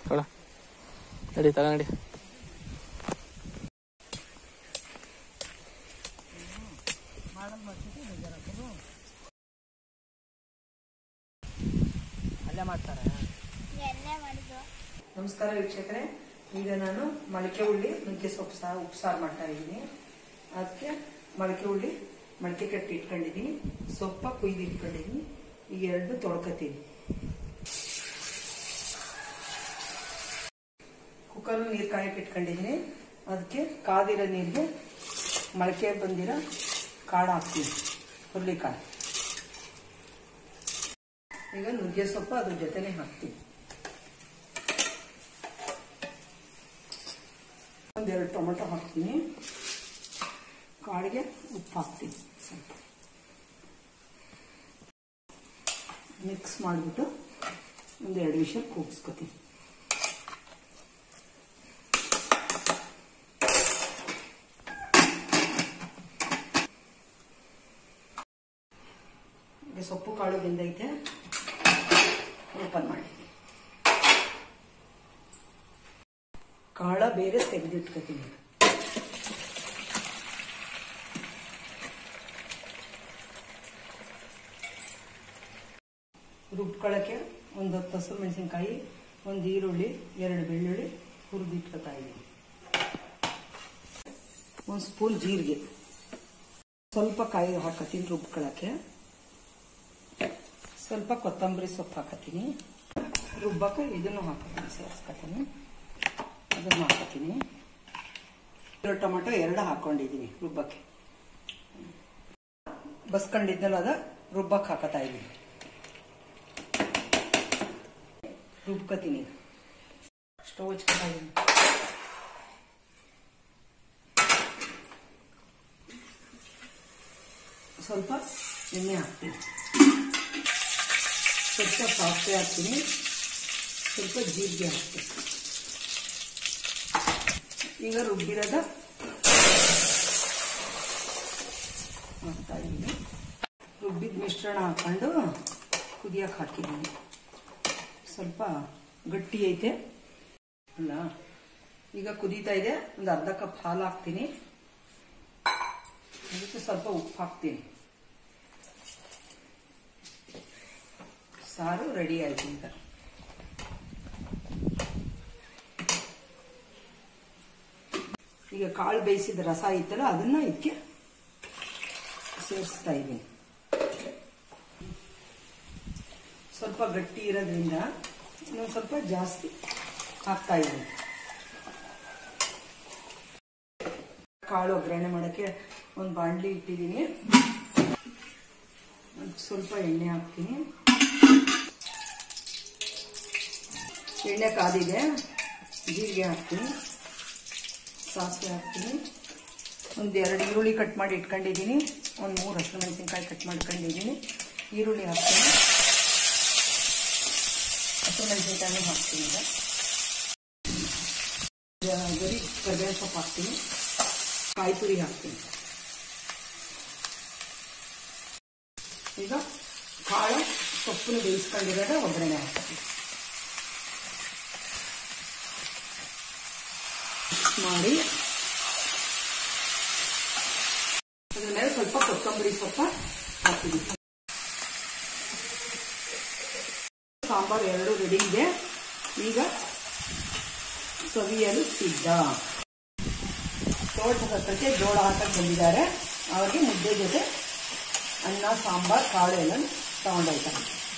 ಕೊಡ ನಡಿ ತಗ ನಡಿ. ಅಲ್ಲೇ ಮಾಡ್ತಾರೆ. ನಮಸ್ಕಾರ ವೀಕ್ಷಕರೇ, ಈಗ ನಾನು ಮೊಳಕೆ ಉಳ್ಳಿ ನುಗ್ಗೆ ಸೊಪ್ಪು ಉಪ್ಸಾರು ಮಾಡ್ತಾ ಇದ್ದೀನಿ. ಅದಕ್ಕೆ ಮೊಳಕೆ ಉಳ್ಳಿ ಮೊಳಕೆ ಕಟ್ಟಿ ಇಟ್ಕೊಂಡಿದ್ದೀನಿ, ಸೊಪ್ಪ ಕುಯ್ದು ಇಟ್ಕೊಂಡಿದ್ದೀನಿ. ಈಗ ಎರಡು ತೊಳ್ಕೊತೀನಿ. ಕುಕ್ಕರ್ ನೀರು ಕಾಯಕ್ಕೆ ಇಟ್ಕೊಂಡಿದ್ದೀನಿ. ಅದಕ್ಕೆ ಕಾದಿರೋ ನೀರಿಗೆ ಮೊಳಕೆ ಬಂದಿರೋ ಕಾಳು ಹಾಕ್ತೀನಿ, ಹುರುಳಿಕಾಳು. ಈಗ ನುಗ್ಗೆ ಸೊಪ್ಪು ಅದ್ರ ಜೊತೆನೆ ಹಾಕ್ತೀನಿ. ಒಂದೆರಡು ಟೊಮೆಟೊ ಹಾಕ್ತೀನಿ. ಕಾಳಿಗೆ ಉಪ್ಪು ಹಾಕ್ತೀನಿ. ಸ್ವಲ್ಪ ಮಿಕ್ಸ್ ಮಾಡಿಬಿಟ್ಟು ಒಂದೆರಡು ವಿಷಲ್ ಕೂಗಿಸ್ಕೊತೀನಿ. ಸೊಪ್ಪು ಕಾಳು ಬೆಂದೈತೆ, ಓಪನ್ ಮಾಡಿ. ಕಾಳ ಬೇರೆ ತೆಗೆದಿಟ್ಕೋತೀನಿ. ರುಬ್ಕೊಳ್ಳೋಕ್ಕೆ ಒಂದು 10 ಹಸಿರು ಮೆಣಸಿನ್ಕಾಯಿ, ಒಂದು ಈರುಳ್ಳಿ, 2 ಬೆಳ್ಳುಳ್ಳಿ ಹುರಿದಿಟ್ಕೋತಾ ಇದ್ದೀನಿ. 1 ಸ್ಪೂನ್ ಜೀರಿಗೆ, ಸ್ವಲ್ಪ ಕಾಯಿ ಹಾಕತ್ತೀನಿ ರುಬ್ಕೊಳ್ಳೋಕ್ಕೆ. ಸ್ವಲ್ಪ ಕೊತ್ತಂಬರಿ ಸೊಪ್ಪು ಹಾಕತ್ತೀನಿ. ರುಬ್ಬಕ್ಕೆ ಇದನ್ನು ಹಾಕತ್ತೀನಿ, ಸೇರಿಸ್ಕೊತೀನಿ. ಅದನ್ನು ಹಾಕತ್ತೀನಿ. 2 ಟೊಮೆಟೊ 2 ಹಾಕೊಂಡಿದ್ದೀನಿ ರುಬ್ಬಕ್ಕೆ. ಬಸ್ಕೊಂಡಿದ್ನಲ್ಲ ಅದ ರುಬ್ಬಕ್ಕೆ ಹಾಕತ್ತಾ ಇದ್ದೀನಿ. ರುಬ್ಕೋತೀನಿ. ಸ್ಟವ್ ಹಚ್ಕೊತಾ ಇದ್ದೀನಿ. ಸ್ವಲ್ಪ ಎಣ್ಣೆ ಹಾಕ್ತೀನಿ. ಸ್ವಲ್ಪ ಸಾಸಿವೆ ಹಾಕ್ತೀನಿ. ಸ್ವಲ್ಪ ಜೀರಿಗೆ ಹಾಕ್ತೀನಿ. ಈಗ ರುಬ್ಬಿರೋದ ಹಾಕ್ತಾ ಇದ್ದೀನಿ. ರುಬ್ಬಿದ ಮಿಶ್ರಣ ಹಾಕೊಂಡು ಕುದಿಯಕ್ಕೆ ಹಾಕಿದ್ದೀನಿ. ಸ್ವಲ್ಪ ಗಟ್ಟಿ ಐತೆ ಅಲ್ಲ, ಈಗ ಕುದೀತಾ ಇದೆ. ಒಂದು ಅರ್ಧ ಕಪ್ ಹಾಲು ಹಾಕ್ತೀನಿ. ಅದಕ್ಕೆ ಸ್ವಲ್ಪ ಉಪ್ಪು ಹಾಕ್ತೀನಿ. ಸಾರು ರೆಡಿ ಆಯ್ತು. ಈಗ ಕಾಳು ಬೇಯಿಸಿದ ರಸ ಇತ್ತಲ್ಲ ಅದನ್ನ ಇದಕ್ಕೆ ಸೇರಿಸ್ತಾ ಇದ್ದೀನಿ. ಸ್ವಲ್ಪ ಗಟ್ಟಿ ಇರೋದ್ರಿಂದ ಇನ್ನೊಂದು ಸ್ವಲ್ಪ ಜಾಸ್ತಿ ಹಾಕ್ತಾ ಇದ್ದೀನಿ. ಕಾಳು ಒಗ್ಗರಣೆ ಮಾಡೋಕ್ಕೆ ಒಂದು ಬಾಣಲಿ ಇಟ್ಟಿದ್ದೀನಿ. ಸ್ವಲ್ಪ ಎಣ್ಣೆ ಹಾಕ್ತೀನಿ. ಎಣ್ಣೆ ಕಾದಿದೆ. ಜೀರಿಗೆ ಹಾಕ್ತೀನಿ, ಸಾಸಿವೆ ಹಾಕ್ತೀನಿ. ಒಂದು 2 ಈರುಳ್ಳಿ ಕಟ್ ಮಾಡಿ ಇಟ್ಕೊಂಡಿದ್ದೀನಿ. ಒಂದು 3 ಹಸಿರು ಮೆಣಸಿನ್ಕಾಯಿ ಕಟ್ ಮಾಡ್ಕೊಂಡಿದ್ದೀನಿ. ಈರುಳ್ಳಿ ಹಾಕ್ತೀನಿ, ಹಸಿರು ಮೆಣಸಿನ್ಕಾಯಿ ಹಾಕ್ತೀನಿ. ಗರಿ ಕರಿಬೇವು ಸೊಪ್ಪು ಹಾಕ್ತೀನಿ. ಕಾಯಿ ತುರಿ ಹಾಕ್ತೀನಿ. ಈಗ ಕಾಳು ಸೊಪ್ಪನ್ನು ಬೇಯಿಸ್ಕೊಂಡಿರೋದ ಒಗ್ಗರಣೆ ಹಾಕ್ತೀನಿ. ಮಾಡಿ ಅದ್ರ ಮೇಲೆ ಸ್ವಲ್ಪ ಕೊತ್ತಂಬರಿ ಸೊಪ್ಪ ಹಾಕ್ತೀನಿ. ಸಾಂಬಾರು 2 ರೆಡಿ ಇದೆ. ಈಗ ಸವಿಯಲು ಸಿದ್ಧ. ತೋಟ ಹತ್ತಕ್ಕೆ ಜೋಳ ಹಾಕಕ್ಕೆ ಬಂದಿದ್ದಾರೆ. ಅವ್ರಿಗೆ ಮುದ್ದೆ ಜೊತೆ ಅನ್ನ, ಸಾಂಬಾರು, ಕಾಳು ಎಲ್ಲ ತಗೊಂಡೋಗ್ತಾರೆ.